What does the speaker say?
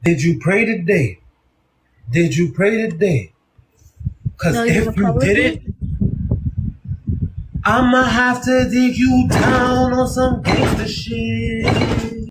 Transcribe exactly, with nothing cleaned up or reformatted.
Did you pray today? Did you pray today? Cause No, you if you didn't, I'ma have to dig you down on some gangster shit.